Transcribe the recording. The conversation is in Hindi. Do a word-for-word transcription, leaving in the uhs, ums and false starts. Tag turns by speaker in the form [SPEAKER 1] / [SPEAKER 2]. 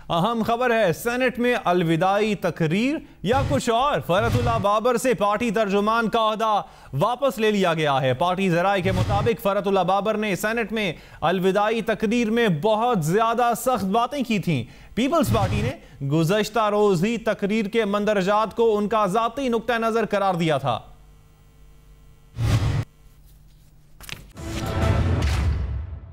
[SPEAKER 1] अहम खबर है, सेनेट में अलविदाई तकरीर या कुछ और। फरहतुल्लाह बाबर से पार्टी तर्जुमान का ओहदा वापस ले लिया गया है। पार्टी ज़राए के मुताबिक फरहतुल्लाह बाबर ने सेनेट में अलविदाई तकरीर में बहुत ज्यादा सख्त बातें की थीं। पीपल्स पार्टी ने गुज़श्ता रोज ही तकरीर के मंदरजात को उनका ज़ाती नुक्ता नजर करार दिया था।